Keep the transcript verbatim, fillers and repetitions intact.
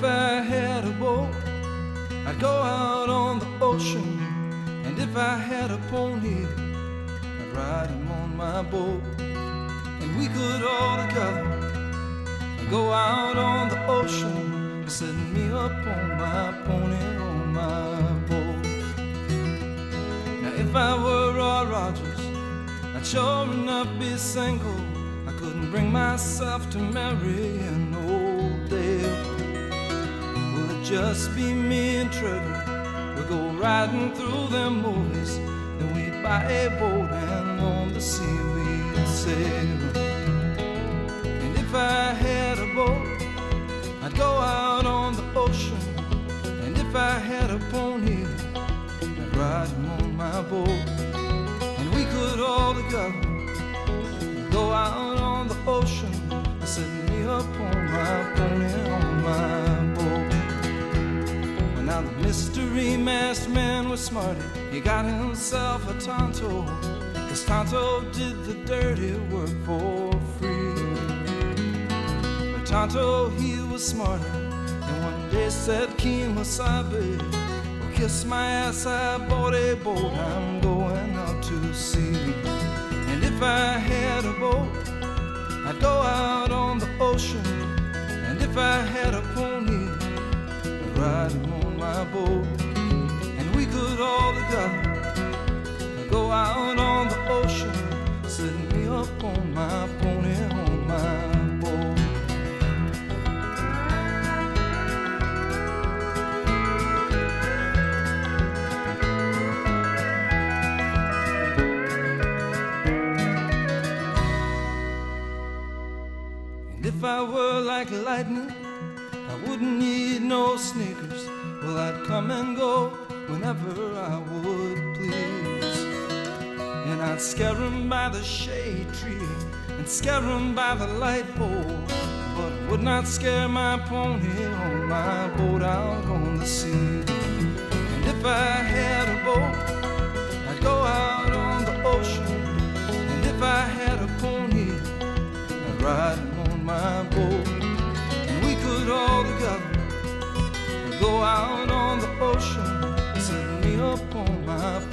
if I had a boat, I'd go out on the ocean. And if I had a pony, I'd ride him on my boat. And we could all together go out on the ocean, set me up on my pony, on my boat. Now if I were Roy Rogers, I'd sure enough be single. I couldn't bring myself to marry an old devil. Will it just be me and Trevor? We'll go riding through them movies, then we'd buy a boat and on the sea we'd sail. And if I had a boat, I'd go out on the ocean. And if I had a pony, I'd ride him on my boat. And we could all together go out on the ocean, set me up on my pony, on my boat. Well, now the mystery masked man was smarty. He got himself a Tonto, 'cause Tonto did the dirty work for free. But Tonto, he was smarter, and one day said, Keen Wasabi, well, kiss my ass, I bought a boat, I'm going out to sea. And if I had a boat, I'd go out on the ocean. And if I had a pony, I'd ride him on my boat. And we could all together go out on the ocean, set me up on my pony, on my boat. If I were like lightning, I wouldn't need no sneakers. Well, I'd come and go whenever I would please. And I'd scare 'em by the shade tree and scare 'em by the light pole, but would not scare my pony on my boat out on the sea. And if I had a boat, I'd go out on the ocean. And if I had a pony, I'd ride him on my boat. And we could all together go out on the ocean, set me up on my